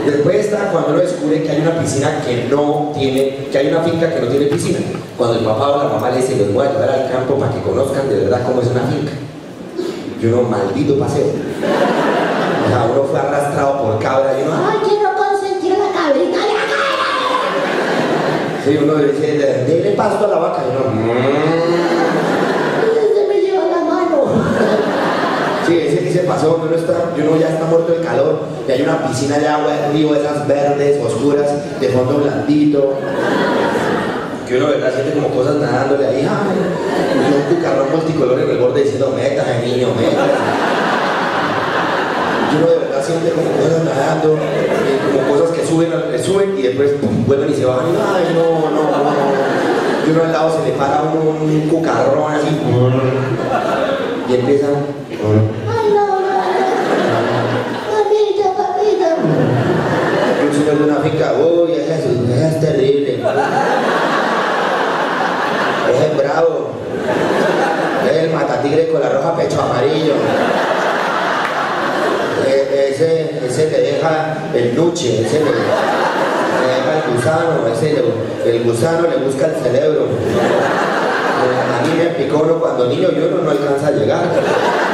Después está cuando uno descubre que hay una piscina que no tiene, que hay una finca que no tiene piscina. Cuando el papá o la mamá le dice, los voy a llevar al campo para que conozcan de verdad cómo es una finca. Y uno, maldito paseo. O sea, uno fue arrastrado por cabra y uno, ¡ay, quiero consentir a la cabrita! Sí, uno le dice, dele pasto a la vaca. Y uno, se me lleva la mano. Sí, ese paseo donde uno ya está muerto de calor y hay una piscina de agua de río, esas verdes, oscuras, de fondo blandito. Que uno de verdad siente como cosas nadándole ahí, ¡ay! Y un cucarrón multicolor en el borde diciendo, métase, niño, métase. Y uno de verdad siente como cosas nadando, como cosas que suben y después pum, vuelven y se bajan y ¡ay, no! Y uno al lado se le para un cucarrón así y empieza, ¡ay, no! ¡Papita! Y un señor de una finca, ¡uy, ese es terrible! Ese es bravo, es el matatigre con la roja pecho amarillo. Ese le deja el nuche, ese le deja el gusano, el gusano le busca el cerebro. A mí me picó uno cuando niño y uno no alcanza a llegar.